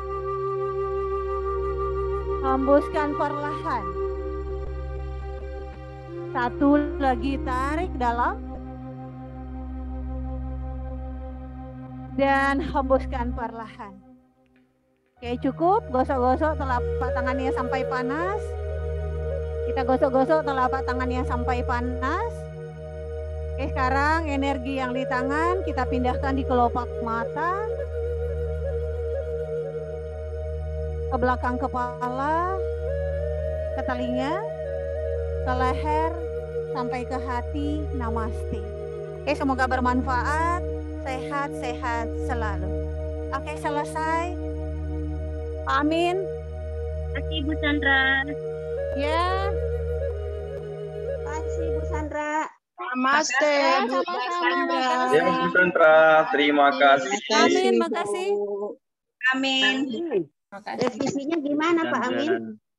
Hembuskan perlahan. Satu lagi, tarik dalam. Dan hembuskan perlahan. Oke, cukup. Gosok-gosok telapak tangannya sampai panas. Kita gosok-gosok telapak tangannya sampai panas. Oke, sekarang energi yang di tangan kita pindahkan di kelopak mata. Ke belakang kepala, ke telinga, ke leher, sampai ke hati. Namaste. Oke, semoga bermanfaat. Sehat-sehat selalu. Oke, selesai. Pak Amin. Terima kasih Bu Sandra. Ya. Terima kasih Bu Sandra. Namaste, Bu Sama-sama. Sandra. Ya, Bu Sandra, terima kasih. Amin, makasih. Amin. Revisinya gimana Pak Amin?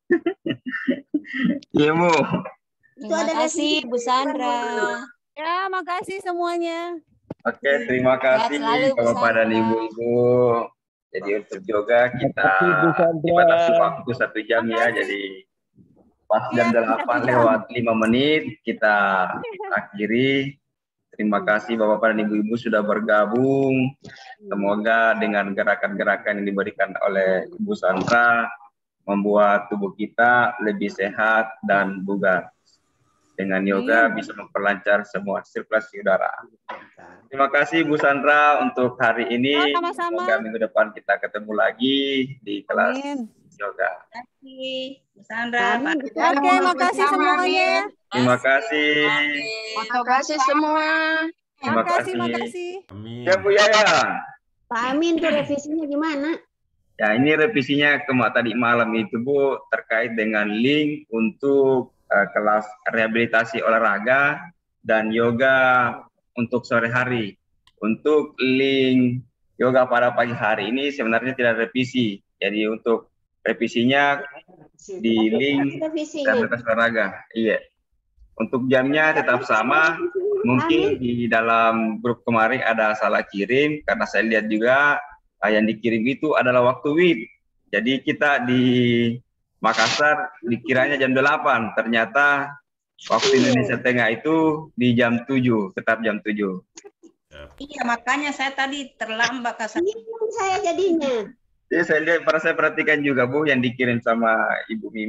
Iya, Bu. Itu ada revisi Bu Sandra. Ya, makasih semuanya. Oke, terima kasih selalu, Bu Bapak dan Sandra. Ibu-Ibu. Jadi untuk yoga kita Sandra. dibatasi waktu satu jam ya, jadi pas jam Ya, delapan satu jam. lewat lima menit kita akhiri. Terima kasih Bapak dan Ibu-Ibu sudah bergabung. Semoga dengan gerakan-gerakan yang diberikan oleh Ibu Sandra membuat tubuh kita lebih sehat dan bugar. Dengan yoga bisa memperlancar semua sirkulasi udara. Terima kasih Bu Sandra untuk hari ini. Oh, sama-sama. Semoga minggu depan kita ketemu lagi di kelas Amin. yoga. Terima kasih Bu Sandra. Pak. Oke, makasih semuanya. Terima kasih. Terima kasih semua. Terima Makasih, kasih. makasih. Ya Bu Yaya. Pak Amin tuh revisinya gimana? Ya ini revisinya kemarin tadi malam itu Bu terkait dengan link untuk uh, kelas rehabilitasi olahraga dan yoga untuk sore hari. Untuk link yoga pada pagi hari ini sebenarnya tidak revisi. Jadi untuk revisinya di link Revisinya. rehabilitasi olahraga. Iya. Untuk jamnya tetap sama. Mungkin di dalam grup kemarin ada salah kirim karena saya lihat juga uh, yang dikirim itu adalah waktu W I B. Jadi kita di Makassar dikiranya jam delapan, ternyata waktu Indonesia Tengah itu di jam tujuh, tetap jam tujuh. Iya, makanya saya tadi terlambat ke sana. Ini saya jadinya. Jadi saya lihat, para saya perhatikan juga Bu yang dikirim sama Ibu Mimit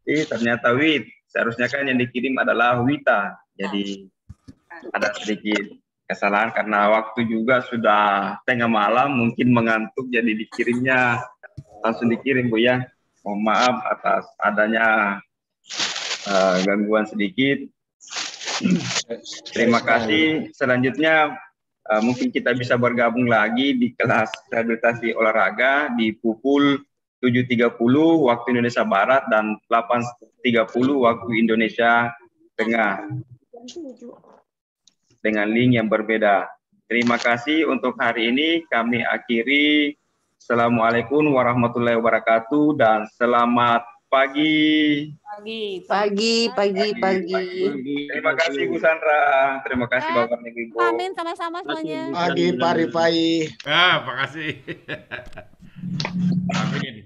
Eh, ternyata Wit. Seharusnya kan yang dikirim adalah Wita. Jadi ada sedikit kesalahan karena waktu juga sudah tengah malam, mungkin mengantuk jadi dikirimnya langsung dikirim Bu ya. Mohon maaf atas adanya uh, gangguan sedikit. Terima kasih. Selanjutnya uh, mungkin kita bisa bergabung lagi di kelas rehabilitasi olahraga di pukul tujuh tiga puluh waktu Indonesia Barat dan delapan tiga puluh waktu Indonesia Tengah dengan link yang berbeda. Terima kasih untuk hari ini. Kami akhiri. Assalamualaikum warahmatullahi wabarakatuh dan selamat pagi. Pagi, pagi, pagi, pagi. Terima kasih Bu Sandra. Terima kasih Bapak Ibu. Amin sama-sama semuanya. Pagi, Pak Rifai. Ah, makasih. Amin.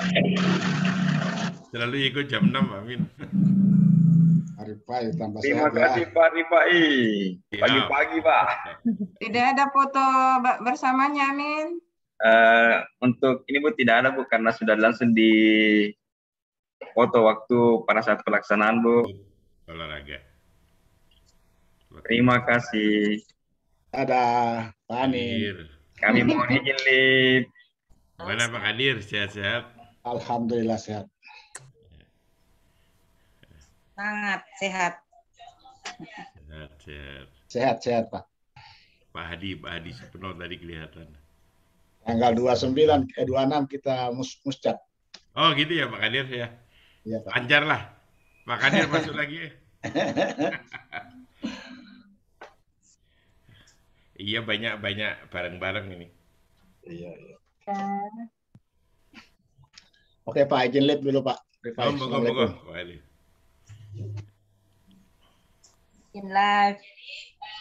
Selalu ikut jam enam, amin. Pak Rifai tambah Terima sehat kasih ya. Pak Rifai. Pagi-pagi Pak. Tidak ada foto ba- bersamanya, Amin. Eh, untuk ini Bu tidak ada Bu karena sudah langsung di foto waktu pada saat pelaksanaan Bu. Olahraga. Terima kasih. Ada Pak Amin. Kadir. Kami mohon izin Lip. Gimana Pak Kadir? Sehat-sehat? Alhamdulillah sehat. Sangat sehat. Sehat-sehat. Sehat-sehat Pak. Pak Hadi, Pak Hadi Supeno tadi kelihatan. Tanggal dua puluh sembilan, eh dua puluh enam kita mus muscat. Oh gitu ya Pak Kadir ya? Iya Pak. Lancar lah. Pak Kadir masuk lagi ya? Iya banyak-banyak bareng-bareng ini. Iya, iya. Oke Pak, izin live dulu Pak Rifai. Oh, monggo, monggo. Assalamualaikum. Pak Hadi. In live.